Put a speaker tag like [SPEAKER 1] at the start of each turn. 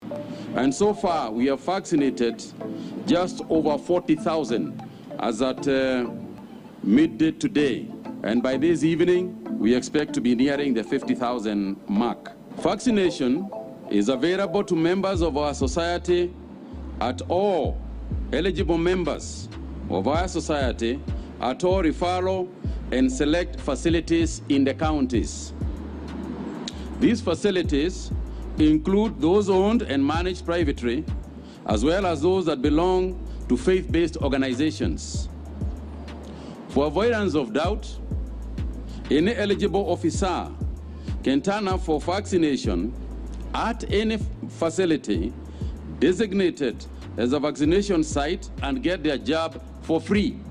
[SPEAKER 1] And so far, we have vaccinated just over 40,000 as at midday today. And by this evening, we expect to be nearing the 50,000 mark. Vaccination is available to members of our society at all eligible members of our society at all referral and select facilities in the counties. These facilities include those owned and managed privately, as well as those that belong to faith-based organizations. For avoidance of doubt, any eligible officer can turn up for vaccination at any facility designated as a vaccination site and get their jab for free.